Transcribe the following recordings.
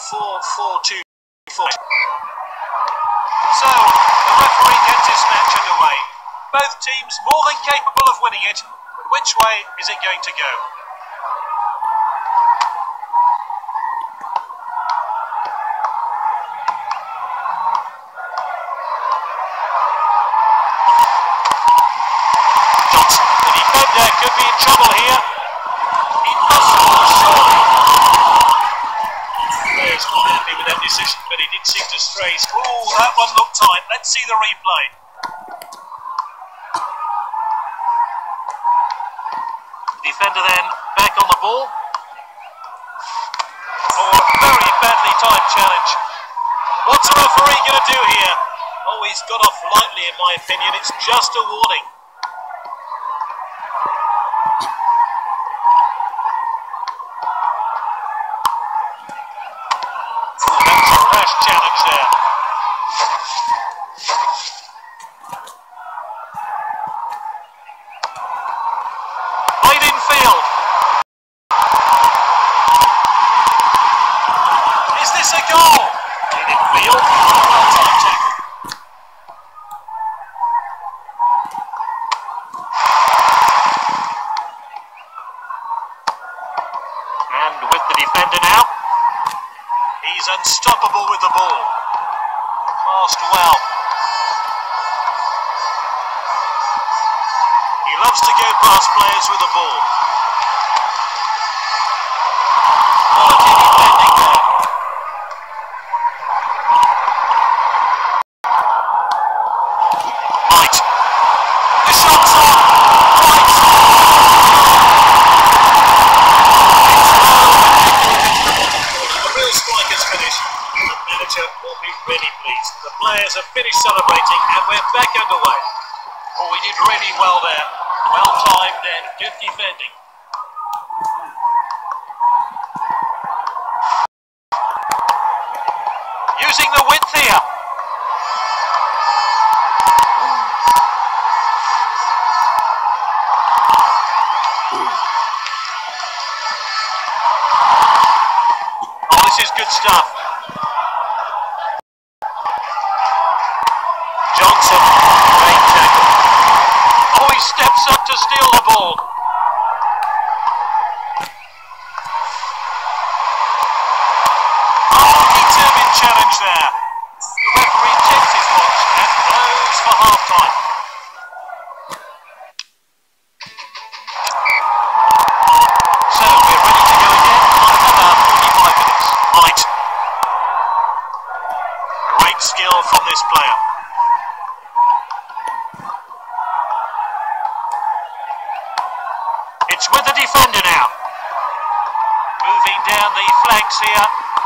4-4-2-4. So, the referee gets this match underway. Both teams more than capable of winning it, but which way is it going to go? The defender could be in trouble here. He must score, surely. The player's not happy with that decision, but he did seem to stray. Oh, that one looked tight. Let's see the replay. Defender then back on the ball. Oh, a very badly timed challenge. What's the referee going to do here? Oh, he's got off lightly in my opinion. It's just a warning. Challenge there. Played in field. Is this a goal? Played in field. Well-timed tackle. And with the defender now. He's unstoppable with the ball. Passed well. He loves to go past players with the ball. Quality defending there. Right. The shot's on. Right. The real striker's finish. The manager will be really pleased. The players have finished celebrating and we're back underway. Oh, we did really well there. Well timed and good defending. Using the width here. Oh, this is good stuff. Johnson, great tackle. Oh, he steps up to steal the ball. Oh, determined challenge there. The referee checks his watch and blows for half-time. So, we're ready to go again on another 45 minutes. Right. Great skill from this player. It's with the defender now. Moving down the flanks here.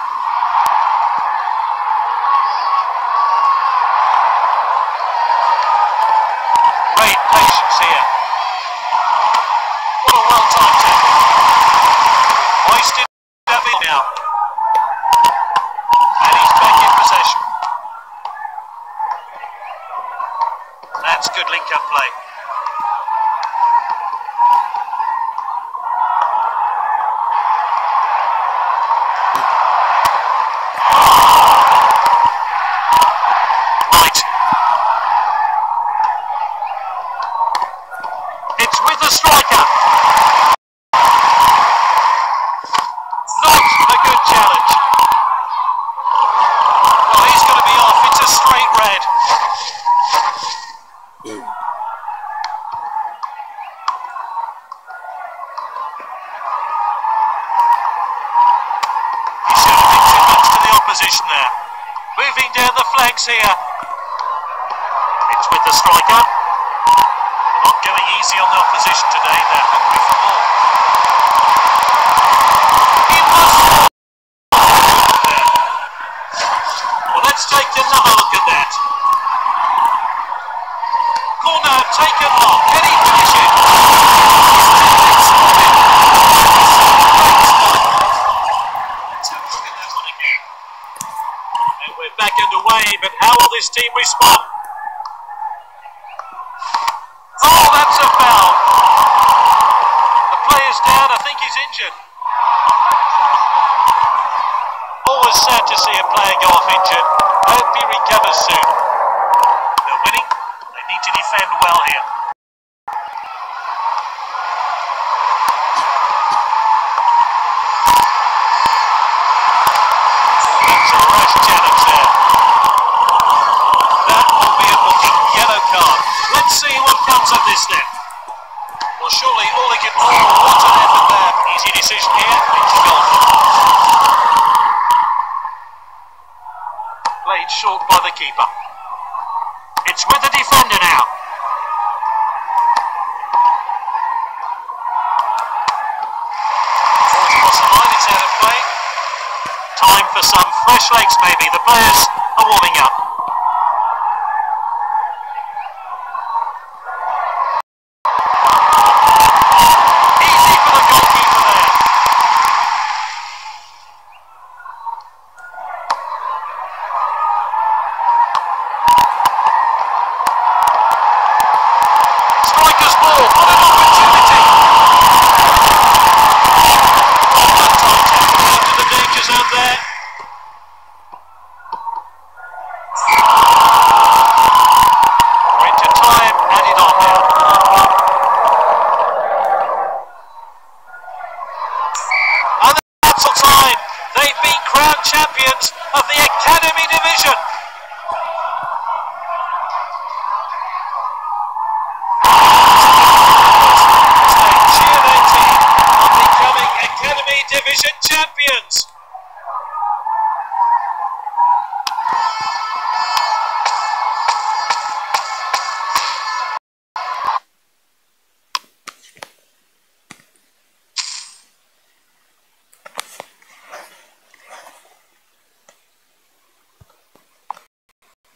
Great patience here. What a well-timed tackle. Hoisted up in now. And he's back in possession. That's good link-up play. It's with the striker. Not a good challenge. Well, he's going to be off. It's a straight red. He should have been too much to the opposition there. Moving down the flanks here. It's with the striker. Not going easy on the opposition today, they're hungry for more. He must score! Well, let's take another look at that. Corner taken long. Can he finish it? Let's have a look at that one again. And we're back underway, but how will this team respond? Oh, that's a foul. The player's down. I think he's injured. Oh, a was sad to see a player go off injured. Hope he recovers soon. They're winning. They need to defend well here. That's a rash challenge there. That will be a booking yellow card. Let's see what comes of this then. Well, surely all he can... Oh, what an effort there. Easy decision here. It's gone. Played short by the keeper. It's with the defender now. Ball's across the line, it's out of play. Time for some fresh legs maybe. The players are warming up. Easy for the goalkeeper there. Striker's ball, what an opportunity. Into the danger zone there. We're into time, added on now. And that's all time. They've been crowned champions of the Academy Division. Cheer their team on becoming Academy Division champions.